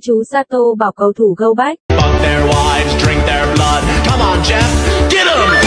chú Sato bảo cầu thủ Go Back. Fuck their wives, drink their blood. Come on, Jeff, get 'em!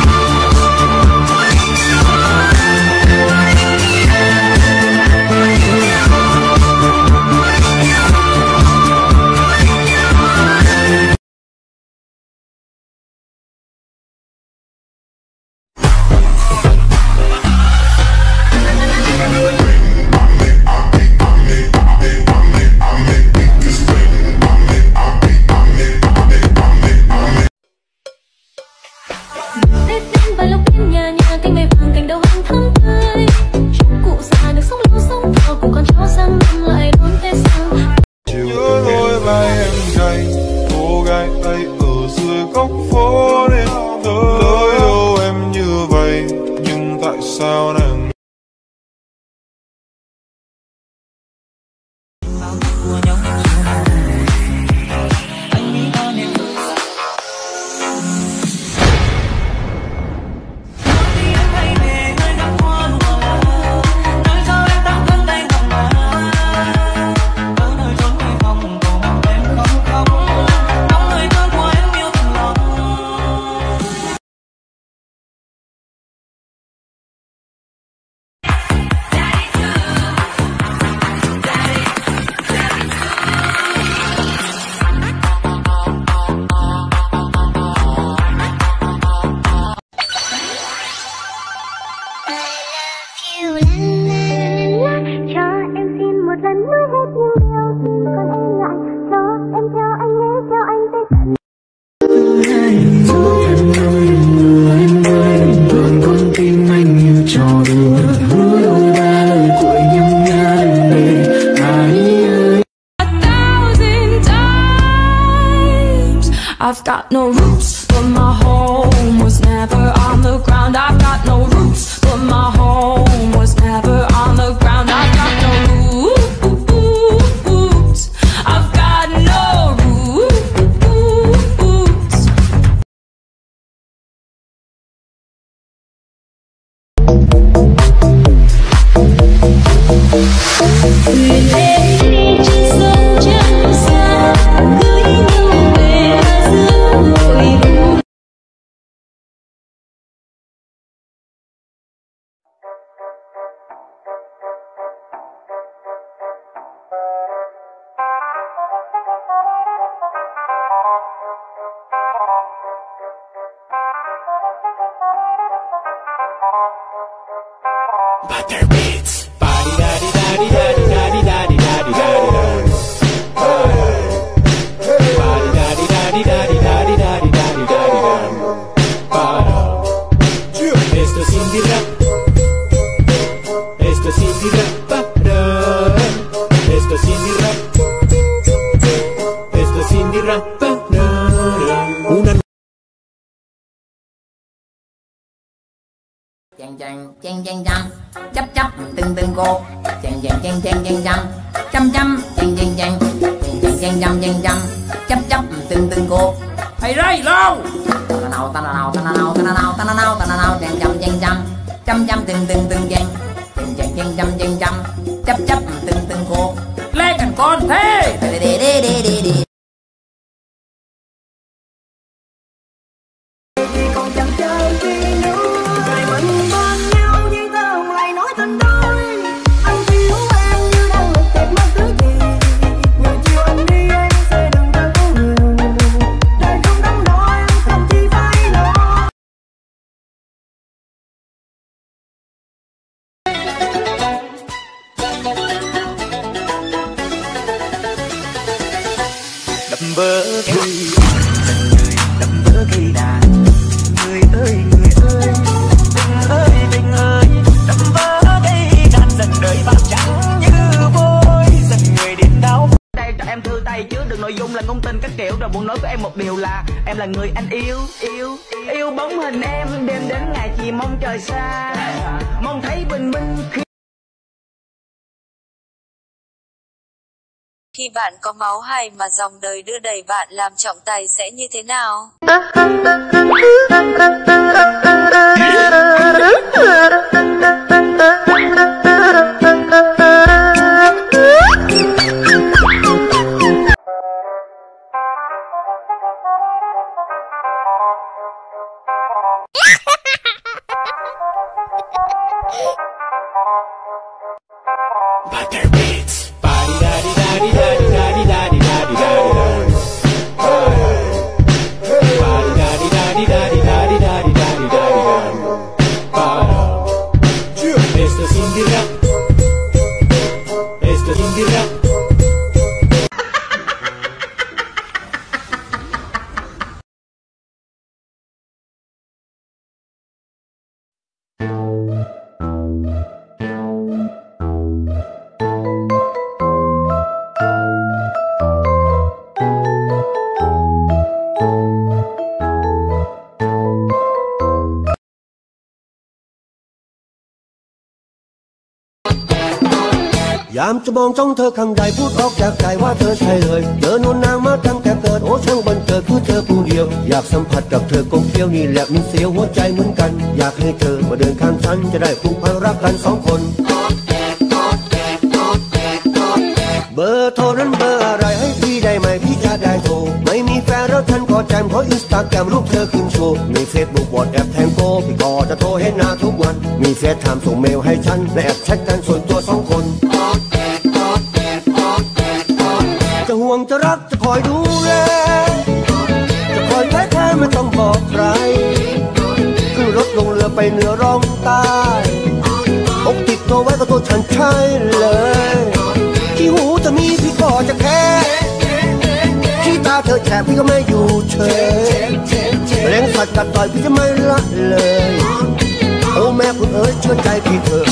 I've got no roots, but my home was never on the ground. I've got no roots, but my home was never on the ground. I've got no roots. I've got no But their beats. Body daddy daddy daddy daddy daddy daddy daddy body daddy daddy daddy daddy daddy daddy daddy esto es indie rap. Esto es indie rap. Esto es indie rap. Esto es indie rap. Una chàng chắp chắp từng cô chàng chăm chăm chăm chắp chắp từng cô hay rây lâu ta nào chàng chăm từng chàng chắp chắp từng cô lên thành con thế. vỡ đập vỡ cây đàn. Người ơi tình ơi đập vỡ cây đàn, dần đời bạc trắng như vôi, dần người đến đau. Đây cho em thư tay chứa đựng nội dung là ngôn tình các kiểu, rồi muốn nói với em một điều là em là người anh yêu bóng hình em, đêm đến ngày chỉ mong trời xa, mong thấy bình minh khi khi bạn có máu hay mà dòng đời đưa đẩy bạn làm trọng tài sẽ như thế nào? ยามจะมองจ้องเธอข้างใดพูดออกจากใจว่าเธอใช่เลยเจอนวลนางมาตั้งแต่เกิดโอ้ช่างบันเกิดคือเธอผู้เดียวอยากสัมผัสกับเธอกงเที่ยวนี่แหละมีเสียวหัวใจเหมือนกันอยากให้เธอมาเดินข้างฉันจะได้ผูกพันรักกัน2 คนเบอร์โทรนั้นเบอร์อะไรให้พี่ได้ไหมพี่จะได้โทรไม่มีแฟนแล้วฉันก็แจมเพราะอินสตาแกรมรูปเธอขึ้นโชว์มีเฟซบุ๊กวอทแอปแทงโกพี่ก็จะโทรเห็นหน้าทุกวันมีเฟซไทม์ส่งเมลให้ฉันและแอบแชทกันส่วนตัว2 คนจะห่วงจะรักจะคอยดูแลจะคอยแท้ๆไม่ต้องบอกใครขึ้นรถลงเรือไปเหนือร่องใต้อกติดตัวไว้ก็ตัวฉันใช่เลยที่หูจะมีพี่ก็จะแค่ที่ตาเธอแฉพี่ก็ไม่อยู่เฉยแรงสัตว์กัดต่อยพี่จะไม่ละเลยโอ้แม่คุณเอ๋ยเชื่อใจพี่เถอะ